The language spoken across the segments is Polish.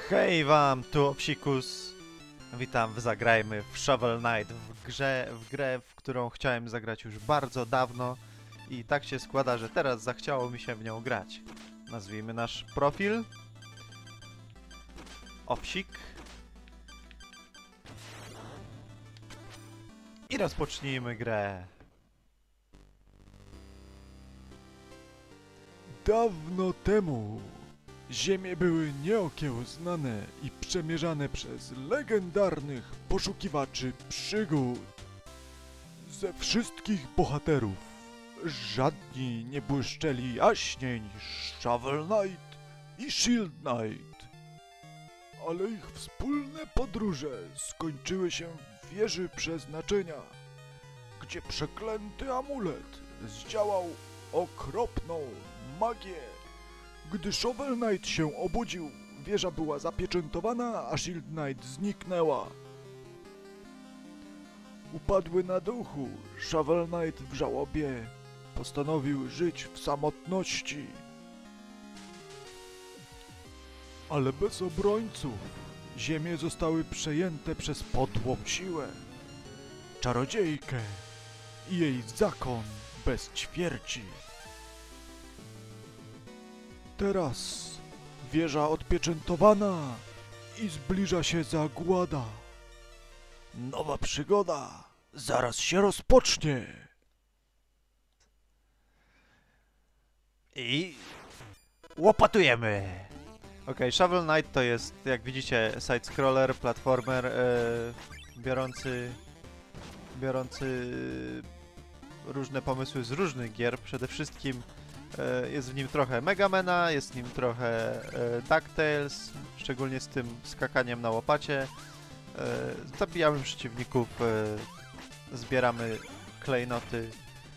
Hej wam, tu Obsikus. Witam w Zagrajmy w Shovel Knight, w grę, w którą chciałem zagrać już bardzo dawno i tak się składa, że teraz zachciało mi się w nią grać. Nazwijmy nasz profil Obsik i rozpocznijmy grę. Dawno temu ziemie były nieokiełznane i przemierzane przez legendarnych poszukiwaczy przygód. Ze wszystkich bohaterów żadni nie błyszczeli jaśniej niż Shovel Knight i Shield Knight. Ale ich wspólne podróże skończyły się w wieży przeznaczenia, gdzie przeklęty amulet zdziałał okropną magię. Gdy Shovel Knight się obudził, wieża była zapieczętowana, a Shield Knight zniknęła. Upadły na duchu, Shovel Knight w żałobie postanowił żyć w samotności. Ale bez obrońców ziemie zostały przejęte przez podłą siłę, czarodziejkę i jej zakon bez ćwierci. Teraz wieża odpieczętowana i zbliża się zagłada. Nowa przygoda zaraz się rozpocznie. I łopatujemy! Okej, Shovel Knight to jest, jak widzicie, side-scroller, platformer biorący różne pomysły z różnych gier. Przede wszystkim jest w nim trochę Megamana, jest w nim trochę DuckTales, szczególnie z tym skakaniem na łopacie. Zabijamy przeciwników, zbieramy klejnoty,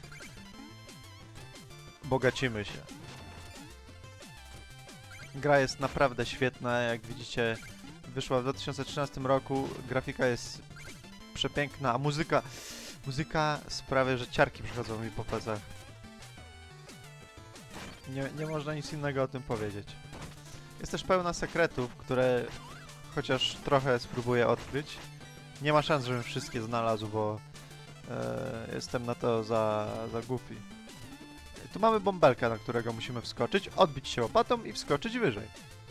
bogacimy się. Gra jest naprawdę świetna, jak widzicie, wyszła w 2013 roku, grafika jest przepiękna, a muzyka sprawia, że ciarki przychodzą mi po plecach. Nie można nic innego o tym powiedzieć. Jest też pełna sekretów, które chociaż trochę spróbuję odkryć. Nie ma szans, żebym wszystkie znalazł, bo jestem na to za głupi. Tu mamy bąbelka, na którego musimy wskoczyć, odbić się łopatą i wskoczyć wyżej.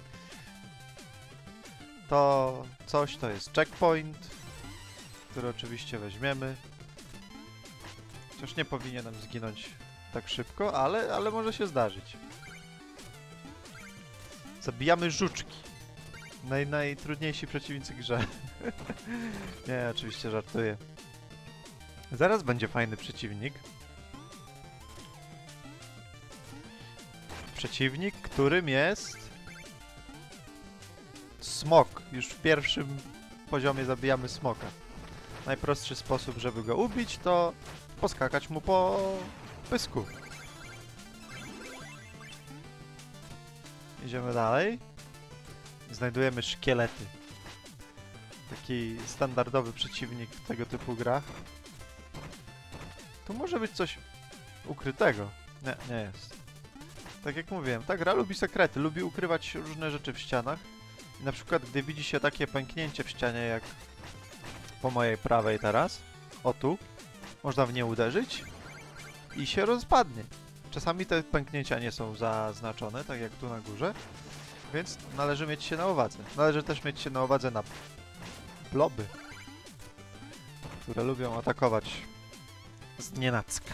To coś to jest checkpoint, który oczywiście weźmiemy. Chociaż nie powinienem zginąć tak szybko, ale może się zdarzyć. Zabijamy żuczki. Najtrudniejsi przeciwnicy w grze. Nie, oczywiście żartuję. Zaraz będzie fajny przeciwnik. Przeciwnik, którym jest smok. Już w pierwszym poziomie zabijamy smoka. Najprostszy sposób, żeby go ubić, to poskakać mu po pysku. Idziemy dalej. Znajdujemy szkielety. Taki standardowy przeciwnik w tego typu grach. Tu może być coś ukrytego. Nie jest. Tak jak mówiłem, ta gra lubi sekrety, lubi ukrywać różne rzeczy w ścianach. I na przykład, gdy widzi się takie pęknięcie w ścianie, jak po mojej prawej teraz, o tu, można w nie uderzyć i się rozpadnie. Czasami te pęknięcia nie są zaznaczone, tak jak tu na górze, więc należy mieć się na uwadze. Należy też mieć się na uwadze na bloby, które lubią atakować znienacka.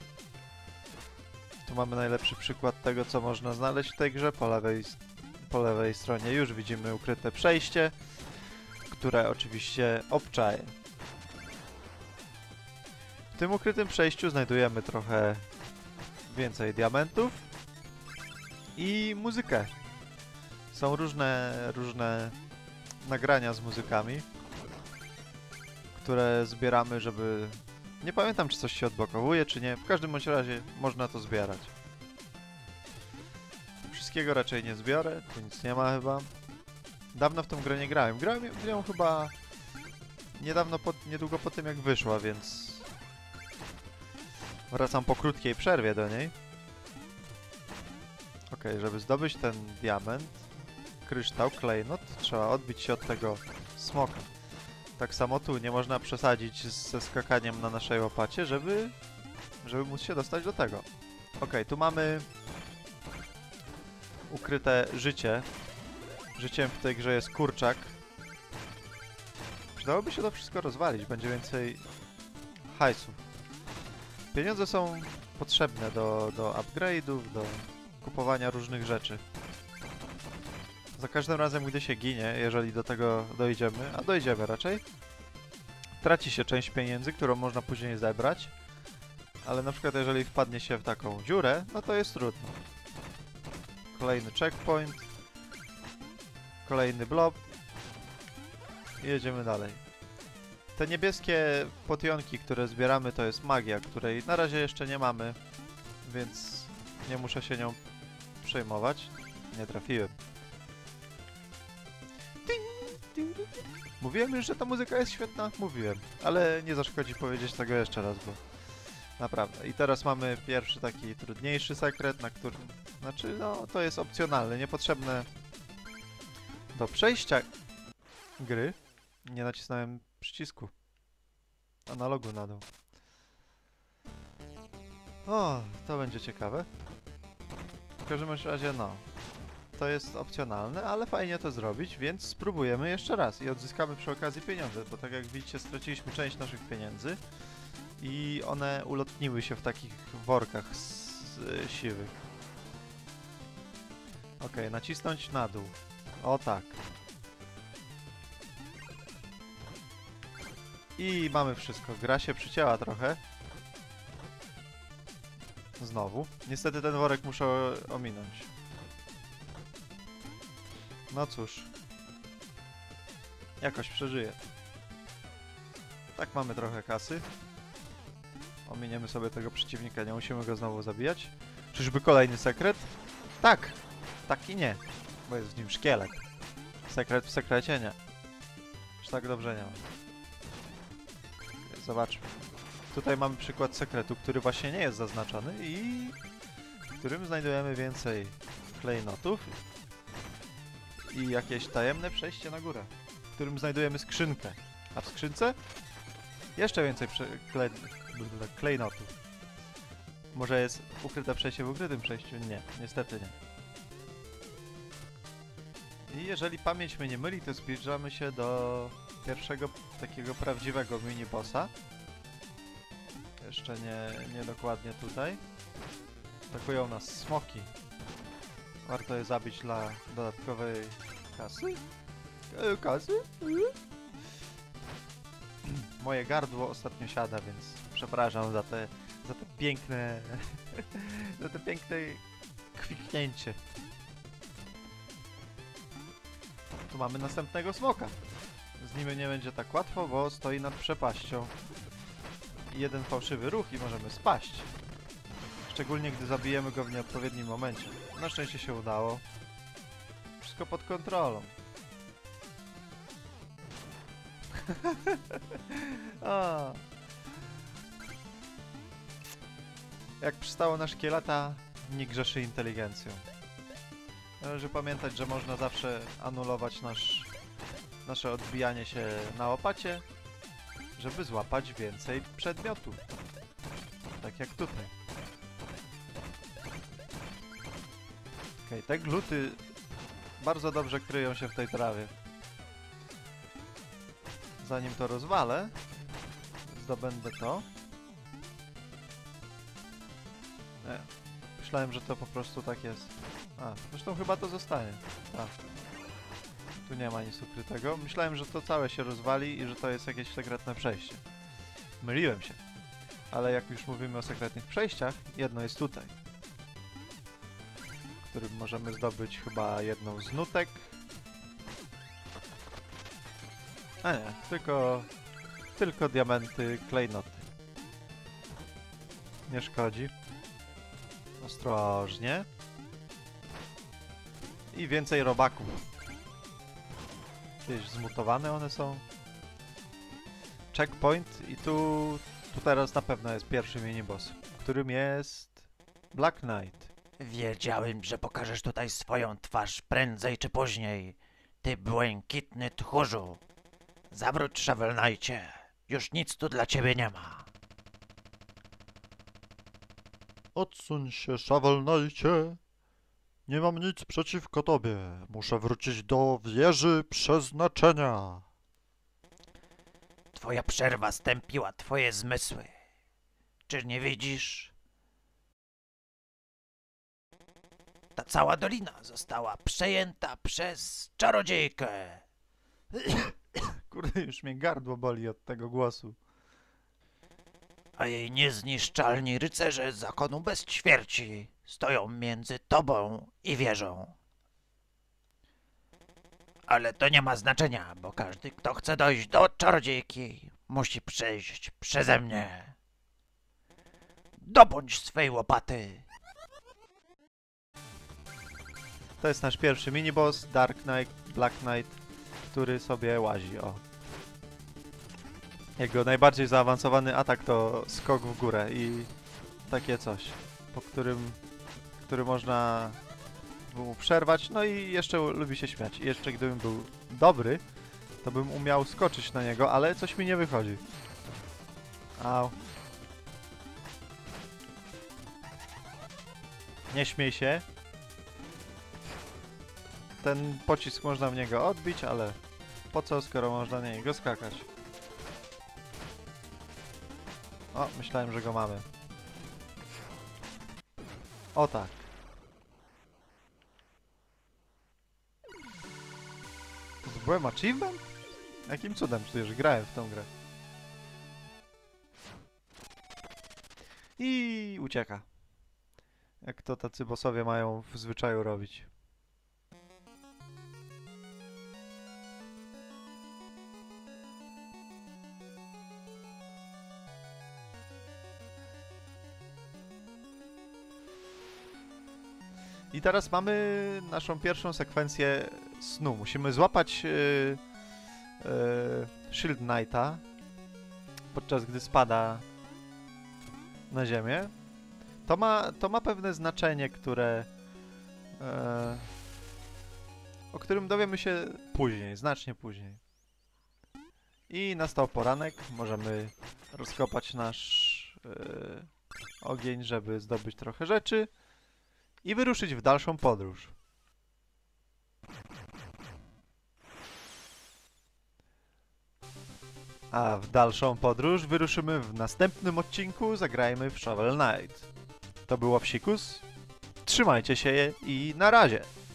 Tu mamy najlepszy przykład tego, co można znaleźć w tej grze. Po lewej stronie już widzimy ukryte przejście, które oczywiście obczaje. W tym ukrytym przejściu znajdujemy trochę więcej diamentów i muzykę. Są różne nagrania z muzykami, które zbieramy, żeby... Nie pamiętam, czy coś się odblokowuje, czy nie. W każdym bądź razie można to zbierać. Wszystkiego raczej nie zbiorę, tu nic nie ma chyba. Dawno w tą grę nie grałem. Grałem w nią chyba niedługo po tym, jak wyszła, więc wracam po krótkiej przerwie do niej. Okej, żeby zdobyć ten diament, kryształ, klejnot, trzeba odbić się od tego smoka. Tak samo tu, nie można przesadzić ze skakaniem na naszej łopacie, żeby móc się dostać do tego. Okej, tu mamy ukryte życie. Życiem w tej grze jest kurczak. Przydałoby się to wszystko rozwalić, będzie więcej hajsów. Pieniądze są potrzebne do upgrade'ów, do kupowania różnych rzeczy. Za każdym razem, gdy się ginie, jeżeli do tego dojdziemy, a dojdziemy raczej, traci się część pieniędzy, którą można później zebrać, ale na przykład jeżeli wpadnie się w taką dziurę, no to jest trudno. Kolejny checkpoint, kolejny blob i jedziemy dalej. Te niebieskie potionki, które zbieramy, to jest magia, której na razie jeszcze nie mamy, więc nie muszę się nią przejmować. Nie trafiłem. Mówiłem już, że ta muzyka jest świetna? Mówiłem, ale nie zaszkodzi powiedzieć tego jeszcze raz, bo naprawdę. I teraz mamy pierwszy taki trudniejszy sekret, na którym... Znaczy, no, to jest opcjonalne, niepotrzebne do przejścia gry. Nie nacisnąłem przycisku analogu na dół. O, to będzie ciekawe. W każdym razie, no, to jest opcjonalne, ale fajnie to zrobić, więc spróbujemy jeszcze raz i odzyskamy przy okazji pieniądze, bo tak jak widzicie, straciliśmy część naszych pieniędzy i one ulotniły się w takich workach siwych. Okej, nacisnąć na dół. O tak. I mamy wszystko. Gra się przycięła trochę. Znowu. Niestety ten worek muszę ominąć. No cóż. Jakoś przeżyję. Tak, mamy trochę kasy. Ominiemy sobie tego przeciwnika, nie musimy go znowu zabijać. Czyżby kolejny sekret? Tak! Tak i nie. Bo jest w nim szkielet. Sekret w sekrecie nie. Już tak dobrze nie ma. Zobaczmy. Tutaj mamy przykład sekretu, który właśnie nie jest zaznaczony i w którym znajdujemy więcej klejnotów i jakieś tajemne przejście na górę, w którym znajdujemy skrzynkę. A w skrzynce jeszcze więcej klejnotów. Może jest ukryte przejście w ukrytym przejściu? Nie, niestety nie. I jeżeli pamięć mnie nie myli, to zbliżamy się do pierwszego takiego prawdziwego mini-bossa. Jeszcze nie dokładnie tutaj. Atakują nas smoki. Warto je zabić dla dodatkowej kasy. Kasy? Moje gardło ostatnio siada, więc przepraszam za te piękne za te piękne kwiknięcie. Tu mamy następnego smoka. Z nim nie będzie tak łatwo, bo stoi nad przepaścią. Jeden fałszywy ruch i możemy spaść. Szczególnie gdy zabijemy go w nieodpowiednim momencie. Na szczęście się udało. Wszystko pod kontrolą. O. Jak przystało na szkieleta, nie grzeszy inteligencją. Należy pamiętać, że można zawsze anulować nasze odbijanie się na łopacie, żeby złapać więcej przedmiotów. Tak jak tutaj. Okej, te gluty bardzo dobrze kryją się w tej trawie. Zanim to rozwalę, zdobędę to. Nie. Myślałem, że to po prostu tak jest. A, zresztą chyba to zostanie. Tak. Tu nie ma nic ukrytego. Myślałem, że to całe się rozwali i że to jest jakieś sekretne przejście. Myliłem się. Ale jak już mówimy o sekretnych przejściach, jedno jest tutaj. W którym możemy zdobyć chyba jedną z nutek. A nie, tylko diamenty, klejnoty. Nie szkodzi. Ostrożnie. I więcej robaków. Jakieś zmutowane one są. Checkpoint i tu teraz na pewno jest pierwszy miniboss, którym jest Black Knight. Wiedziałem, że pokażesz tutaj swoją twarz prędzej czy później. ty błękitny tchórzu. Zawróć, Shovel Knightie. Już nic tu dla ciebie nie ma. Odsuń się, Shovel Knightie. Nie mam nic przeciwko tobie. Muszę wrócić do wieży przeznaczenia. Twoja przerwa stępiła twoje zmysły. Czy nie widzisz? Ta cała dolina została przejęta przez czarodziejkę. Kurde, już mnie gardło boli od tego głosu. A jej niezniszczalni rycerze zakonu bezćwierci stoją między tobą i wieżą. Ale to nie ma znaczenia, bo każdy, kto chce dojść do czarodziejki, musi przejść przeze mnie. Dobądź swej łopaty. To jest nasz pierwszy miniboss, Dark Knight, Black Knight, który sobie łazi, o. Jego najbardziej zaawansowany atak to skok w górę i takie coś, po który można mu przerwać, no i jeszcze lubi się śmiać. I jeszcze gdybym był dobry, to bym umiał skoczyć na niego, ale coś mi nie wychodzi. Au. Nie śmiej się. Ten pocisk można w niego odbić, ale po co, skoro można na niego skakać? O, myślałem, że go mamy. O tak. To zdobyłem achievement? Jakim cudem przecież grałem w tą grę. I ucieka. Jak to tacy bossowie mają w zwyczaju robić. I teraz mamy naszą pierwszą sekwencję snu. Musimy złapać Shield Knighta, podczas gdy spada na ziemię. To ma pewne znaczenie, o którym dowiemy się później, znacznie później. I nastał poranek. Możemy rozkopać nasz ogień, żeby zdobyć trochę rzeczy. I wyruszyć w dalszą podróż. A w dalszą podróż wyruszymy w następnym odcinku. Zagrajmy w Shovel Knight. To było Psikus. Trzymajcie się i na razie.